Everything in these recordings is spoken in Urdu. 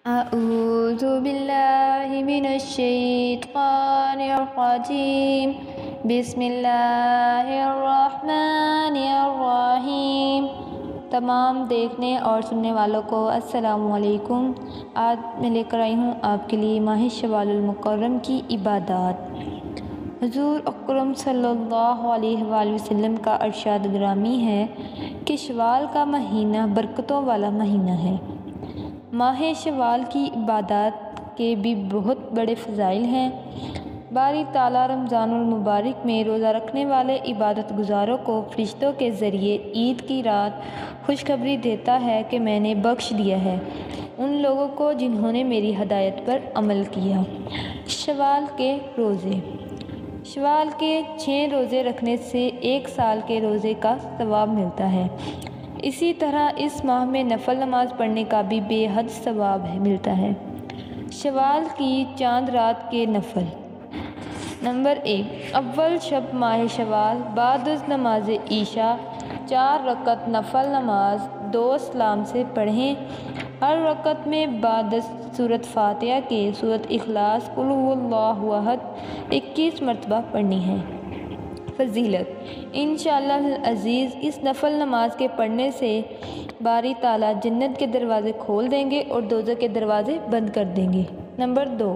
أعوذ بالله من الشيطان الرجيم بسم الله الرحمن الرحیم۔ تمام دیکھنے اور سننے والوں کو السلام علیکم۔ آج میں لے کر آئی ہوں آپ کے لیے ماہ شوال المکرم کی عبادات۔ حضور اکرم صلی اللہ علیہ وآلہ وسلم کا ارشاد گرامی ہے کہ شوال کا مہینہ برکتوں والا مہینہ ہے۔ ماہ شوال کی عبادات کے بھی بہت بڑے فضائل ہیں۔ باری تعالیٰ رمضان المبارک میں روزہ رکھنے والے عبادت گزاروں کو فرشتوں کے ذریعے عید کی رات خوشخبری دیتا ہے کہ میں نے بخش دیا ہے ان لوگوں کو جنہوں نے میری ہدایت پر عمل کیا۔ شوال کے روزے۔ شوال کے 6 روزے رکھنے سے 1 سال کے روزے کا ثواب ملتا ہے۔ اسی طرح اس ماہ میں نفل نماز پڑھنے کا بھی بے حد ثواب ملتا ہے۔ شوال کی چاند رات کے نفل۔ نمبر 1، اول شب ماہ شوال بعد از نماز عشاء 4 رکعت نفل نماز 2 اسلام سے پڑھیں۔ ہر رکعت میں بعد از سورۃ فاتحہ کے سورۃ اخلاص قل هو اللہ احد 21 مرتبہ پڑھنی ہے۔ فضیلت۔ انشاءاللہ العزیز اس نفل نماز کے پڑھنے سے باری تعالیٰ جنت کے دروازے کھول دیں گے اور دوزخ کے دروازے بند کر دیں گے۔ نمبر 2،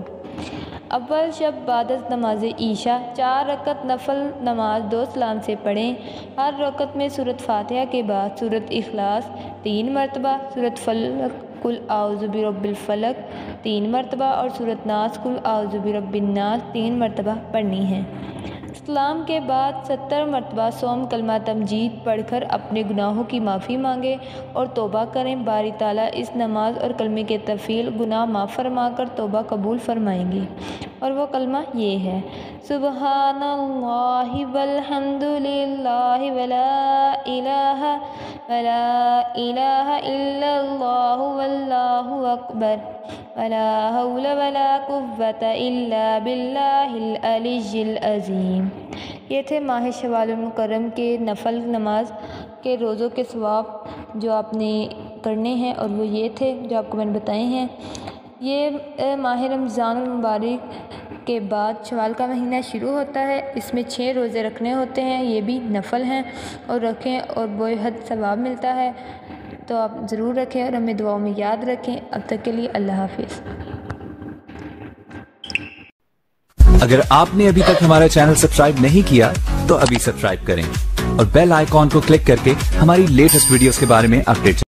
اول شب بعد از نماز عشاء 4 رکعت نفل نماز 2 اسلام سے پڑھیں۔ ہر رکعت میں سورۃ فاتحہ کے بعد سورۃ اخلاص 3 مرتبہ، سورۃ فلق قل اعوذ برب الفلق 3 مرتبہ اور سورۃ ناس قل اعوذ برب الناس 3 مرتبہ پڑھنی ہے۔ اسلام کے بعد 70 مرتبہ سوم کلمہ تمجید پڑھ کر اپنے گناہوں کی معافی مانگے اور توبہ کریں۔ باری تعالیٰ اس نماز اور کلمے کے تفعیل گناہ معاف فرما کر توبہ قبول فرمائیں گے، اور وہ کلمہ یہ ہے: سبحان اللہ والحمد للہ ولا الہ الا اللہ واللہ اکبر ولا حول ولا قوة الا باللہ العلی العظیم۔ یہ تھے ماہ شوال المکرم کے نفل نماز کے روزوں کے ثواب جو آپ نے کرنے ہیں، اور وہ یہ تھے جو آپ کو میں نے بتائے ہیں۔ یہ ماہ رمضان المبارک کے بعد شوال کا مہینہ شروع ہوتا ہے۔ اس میں 6 روزے رکھنے ہوتے ہیں، یہ بھی نفل ہیں، اور رکھیں اور بے حد ثواب ملتا ہے، تو آپ ضرور رکھیں اور ہمیں دعاؤں میں یاد رکھیں۔ اب تک کے لیے اللہ حافظ۔ اگر آپ نے ابھی تک ہمارا چینل سبسکرائب نہیں کیا تو ابھی سبسکرائب کریں اور بیل آئیکن کو کلک کر کے ہماری لیٹسٹ ویڈیوز کے بارے میں اپڈیٹ